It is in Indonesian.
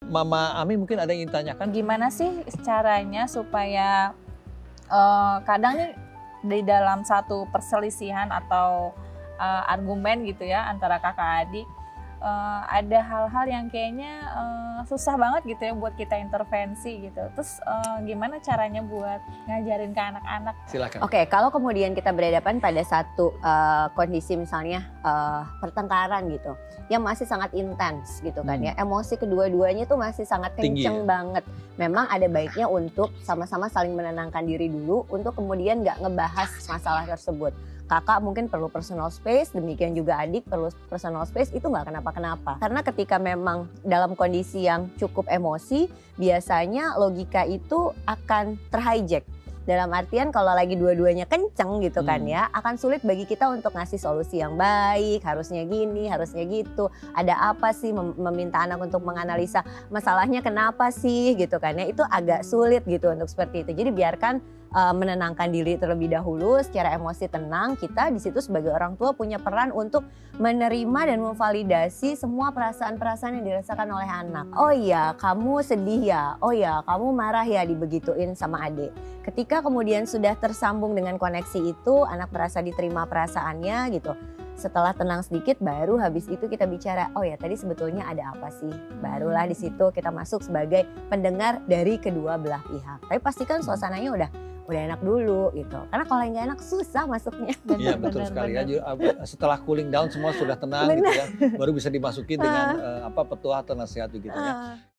Mama Ami mungkin ada yang ingin tanyakan? Gimana sih caranya supaya kadang nih di dalam satu perselisihan atau argumen gitu ya antara kakak adik, ada hal-hal yang kayaknya susah banget gitu ya buat kita intervensi gitu. Terus gimana caranya buat ngajarin ke anak-anak? Silakan. Oke, kalau kemudian kita berhadapan pada satu kondisi misalnya pertengkaran gitu, yang masih sangat intens gitu kan ya, emosi kedua-duanya tuh masih sangat kenceng banget. Memang ada baiknya untuk sama-sama saling menenangkan diri dulu untuk kemudian nggak ngebahas masalah tersebut. Kakak mungkin perlu personal space, demikian juga adik perlu personal space, itu nggak kenapa-kenapa. Karena ketika memang dalam kondisi yang cukup emosi, biasanya logika itu akan terhijack. Dalam artian kalau lagi dua-duanya kenceng gitu kan ya, akan sulit bagi kita untuk ngasih solusi yang baik, harusnya gini, harusnya gitu. Ada apa sih, meminta anak untuk menganalisa masalahnya kenapa sih gitu kan ya, itu agak sulit gitu untuk seperti itu. Jadi biarkan menenangkan diri terlebih dahulu, secara emosi tenang. Kita di situ sebagai orang tua punya peran untuk menerima dan memvalidasi semua perasaan-perasaan yang dirasakan oleh anak. Oh iya, kamu sedih ya. Oh iya, kamu marah ya dibegituin sama adik. Ketika kemudian sudah tersambung dengan koneksi itu, anak merasa diterima perasaannya gitu. Setelah tenang sedikit, baru habis itu kita bicara, oh ya tadi sebetulnya ada apa sih? Barulah di situ kita masuk sebagai pendengar dari kedua belah pihak. Tapi pastikan suasananya udah enak dulu gitu. Karena kalau yang nggak enak susah masuknya. Iya betul sekali. Setelah cooling down semua sudah tenang gitu ya, baru bisa dimasuki dengan petuah atau nasihat gitu ya.